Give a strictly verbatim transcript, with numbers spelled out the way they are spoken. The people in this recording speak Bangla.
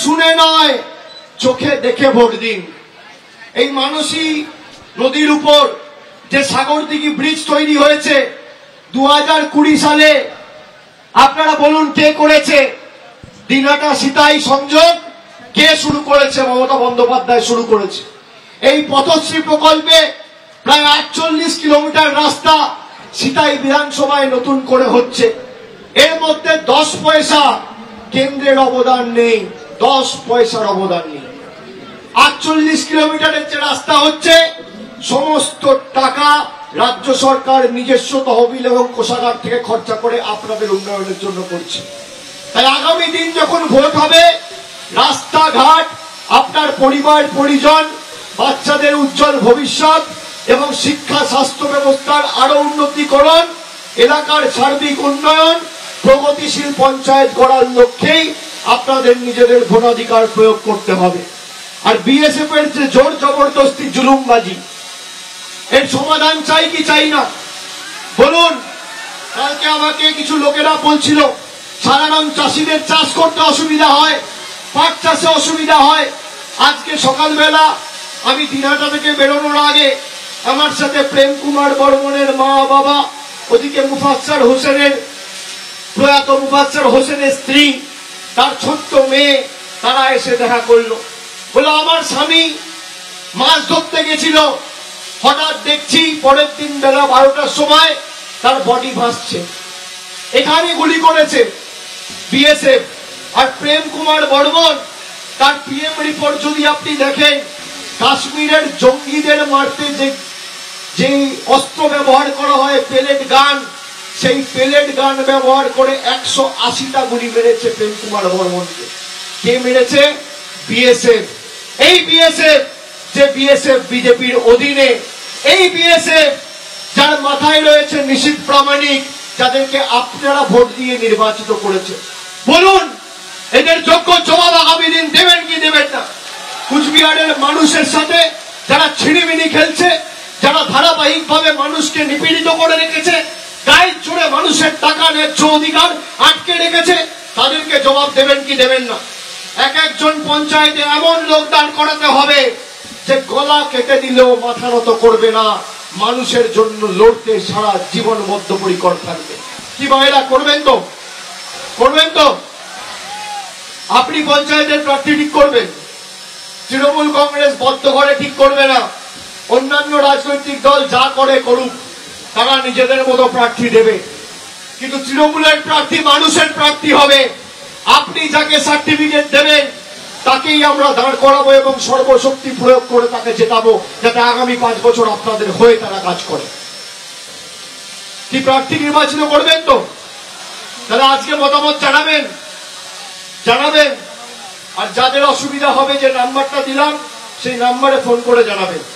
শুনে নয়, চোখে দেখে ভোট দিন। এই মানসী নদীর উপর যে সাগরদিঘি ব্রিজ তৈরি হয়েছে দু হাজার কুড়ি সালে, আপনারা বলুন কে করেছে? দিনহাটা সিতাই সংযোগ কে শুরু করেছে? মমতা বন্দ্যোপাধ্যায় শুরু করেছে। এই পথশ্রী প্রকল্পে প্রায় আটচল্লিশ কিলোমিটার রাস্তা সিতাই বিধানসভায় নতুন করে হচ্ছে। এর মধ্যে দশ পয়সা কেন্দ্রের অবদান নেই, দশ পয়সার অবদান নেই। আটচল্লিশ কিলোমিটারের যে রাস্তা হচ্ছে সমস্ত টাকা রাজ্য সরকার নিজস্ব তহবিল এবং কোষাগার থেকে খরচা করে আপনাদের উন্নয়নের জন্য করছে। তাই আগামী দিন যখন ভোট হবে, রাস্তাঘাট, আপনার পরিবার পরিজন, বাচ্চাদের উজ্জ্বল ভবিষ্যৎ এবং শিক্ষা স্বাস্থ্য ব্যবস্থার আরো উন্নতিকরণ, এলাকার সার্বিক উন্নয়ন, প্রগতিশীল পঞ্চায়েত গড়ার লক্ষ্যেই আপনাদের নিজেদের ভোটাধিকার প্রয়োগ করতে হবে। আর বিএসএফ এর যে জোর জবরদস্তি জুলুমবাজি, এর সমাধান চাই কি চাই না বলুন? কালকে আমাকে কিছু লোকেরা বলছিল সাধারণ চাষিদের চাষ করতে অসুবিধা হয়, পাট চাষে অসুবিধা হয়। আজকে সকালবেলা আমি দিনহাটা থেকে বেরোনোর আগে আমার সাথে প্রেম কুমার বর্মনের মা বাবা, ওদিকে মুফাসসার হোসেনের, প্রয়াত মুফাসসার হোসেনের স্ত্রী, তার ছোট্ট মেয়ে, তারা এসে দেখা করলো। বলে আমার স্বামী মাছ ধরতে গেছিল, হঠাৎ দেখছি পরের দিন বেলা বারোটার সময় তার বডি ভাসছে। এখানে গুলি করেছে বিএসএফ। আর প্রেম কুমার বর্মন তার পিএম রিপোর্ট যদি আপনি দেখেন, কাশ্মীরের জঙ্গিদের মারতে যে যে অস্ত্র ব্যবহার করা হয় পেলেট গান, সেই পেলেট গান ব্যবহার করে একশো আশিটা গুলি মেরেছে প্রেম কুমার বর্মনকে। কে মেরেছে? বিএসএফ। এই বিএসএফ যে বিএসএফ বিজেপির অধীনে, এই বিএসএফ যার মাথায় রয়েছে নিশীথ প্রামাণিক, যাদেরকে আপনারা ভোট দিয়ে নির্বাচিত করেছে। বলুন এদের যোগ্য জবাব আগামী দিন দেবেন কি দেবেন না? কুচবিহারের মানুষের সাথে যারা ছিনিমিনি খেলছে, যারা ধারাবাহিকভাবে মানুষকে নিপীড়িত করে রেখেছে, গায়ের জোরে মানুষের টাকা ন্যায্য অধিকার আটকে রেখেছে, তাদেরকে জবাব দেবেন কি দেবেন না? এক একজন পঞ্চায়েতে এমন লোক দাঁড় করাতে হবে যে গলা কেটে দিলেও মাথা নত করবে না, মানুষের জন্য লড়তে সারা জীবন বদ্ধপরিকর থাকবে। কি ভাইরা করবেন তো? করবেন তো? আপনি পঞ্চায়েতের প্রার্থী ঠিক করবেন, তৃণমূল কংগ্রেস বদ্ধ ঘরে ঠিক করবে না। অন্যান্য রাজনৈতিক দল যা করে করুক, তারা নিজেদের মতো প্রার্থী দেবে, কিন্তু তৃণমূলের প্রার্থী মানুষের প্রার্থী হবে। আপনি যাকে সার্টিফিকেট দেবেন তাকেই আমরা দাঁড় করাবো এবং সর্বশক্তি প্রয়োগ করে তাকে জেতাবো, যাতে আগামী পাঁচ বছর আপনাদের হয়ে তারা কাজ করে। কি প্রার্থী নির্বাচিত করবেন তো? তাহলে আজকে মতামত জানাবেন, জানাবেন। আর যাদের অসুবিধা হবে, যে নাম্বারটা দিলাম সেই নাম্বারে ফোন করে জানাবেন।